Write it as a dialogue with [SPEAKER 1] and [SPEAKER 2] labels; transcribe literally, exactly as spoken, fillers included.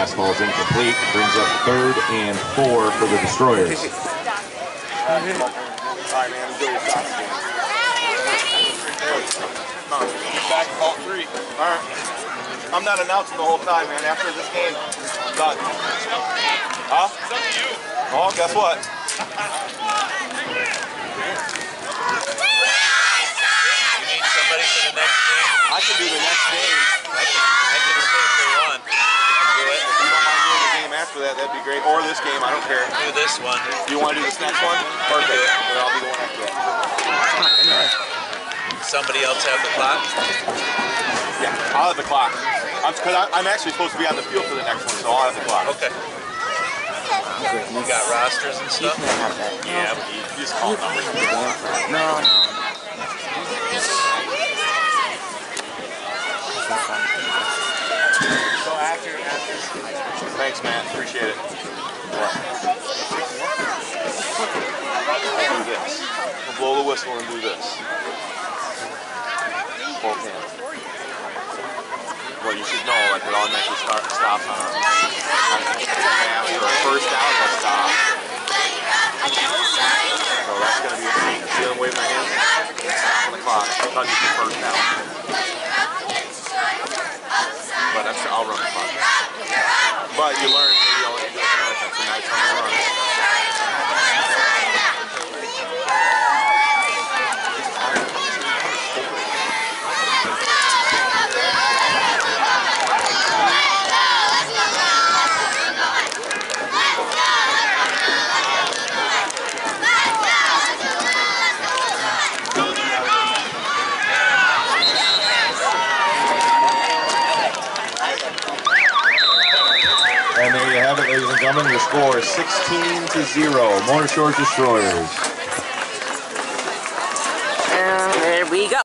[SPEAKER 1] fastball is incomplete. Brings up third and four for the Destroyers.
[SPEAKER 2] All right, man. Enjoy your soccer game. Back about three. All right. I'm not announcing the whole time, man. After this game, I'm done. Huh? It's up to you. Oh, guess what?
[SPEAKER 3] You need somebody for the next game?
[SPEAKER 2] I can do the next game.
[SPEAKER 3] I can, I can stay for one. Do it.
[SPEAKER 2] If you don't mind doing the game after that, that'd be great. Or this game, I don't care.
[SPEAKER 3] Do this one.
[SPEAKER 2] You want to do this next one? Perfect. Then I'll be the one after that.
[SPEAKER 3] Somebody else have the clock?
[SPEAKER 2] Yeah, I'll have the clock. I'm, cause I, I'm actually supposed to be on the field for the next one, so I'll have the clock.
[SPEAKER 3] Okay. You got rosters and stuff?
[SPEAKER 2] Yeah, but you just call it numbers.
[SPEAKER 4] No, no.
[SPEAKER 2] So after, after. Thanks, man. Appreciate it. Yeah. I'll do this. We'll blow the whistle and do this. Both hands. Well, you should know, like, it automatically start, stops on a, after a first down, it'll stop. So that's going to be a thing. See them waving their hands? Stop on the clock. Because it's the first down. But I'm sure I'll run the clock. But you learn, maybe I'll do it another time. So now it's on the run.
[SPEAKER 1] And there you have it, ladies and gentlemen. Your score is sixteen to zero. Motor Shore Destroyers.
[SPEAKER 4] And there we go.